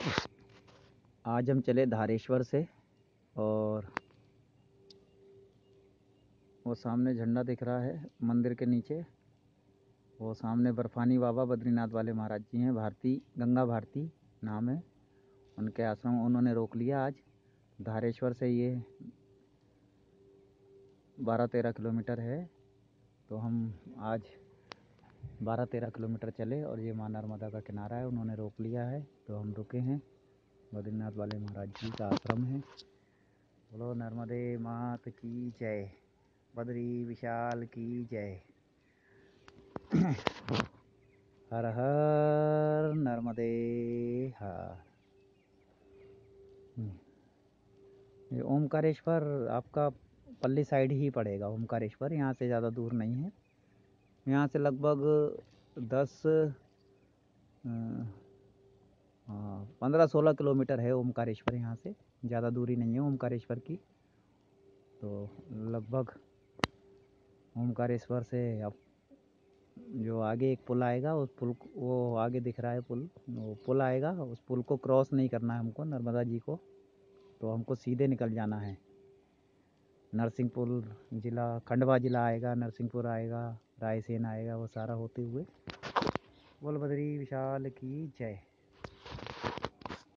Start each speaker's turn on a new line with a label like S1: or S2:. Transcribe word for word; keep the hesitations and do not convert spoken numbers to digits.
S1: आज हम चले धारेश्वर से, और वो सामने झंडा दिख रहा है मंदिर के नीचे। वो सामने बर्फानी बाबा बद्रीनाथ वाले महाराज जी हैं, भारती गंगा भारती नाम है उनके आश्रम। उन्होंने रोक लिया आज। धारेश्वर से ये बारह तेरह किलोमीटर है, तो हम आज बारह तेरह किलोमीटर चले, और ये माँ नर्मदा का किनारा है, उन्होंने रोक लिया है तो हम रुके हैं। बद्रीनाथ वाले महाराज जी का आश्रम है। बोलो नर्मदे मात की जय, बद्री विशाल की जय। हर हर नर्मदे हर। ये ओमकारेश्वर आपका पल्ली साइड ही पड़ेगा। ओमकारेश्वर यहाँ से ज़्यादा दूर नहीं है। यहाँ से लगभग दस हाँ पंद्रह सोलह किलोमीटर है ओमकारेश्वर। यहाँ से ज़्यादा दूरी नहीं है ओमकारेश्वर की। तो लगभग ओमकारेश्वर से अब जो आगे एक पुल आएगा, उस पुल वो आगे दिख रहा है पुल, वो पुल आएगा, उस पुल को क्रॉस नहीं करना है हमको, नर्मदा जी को। तो हमको सीधे निकल जाना है। नरसिंहपुर ज़िला, खंडवा ज़िला आएगा, नरसिंहपुर आएगा, रायसेन आएगा, वो सारा होते हुए। बोल बद्री विशाल की जय।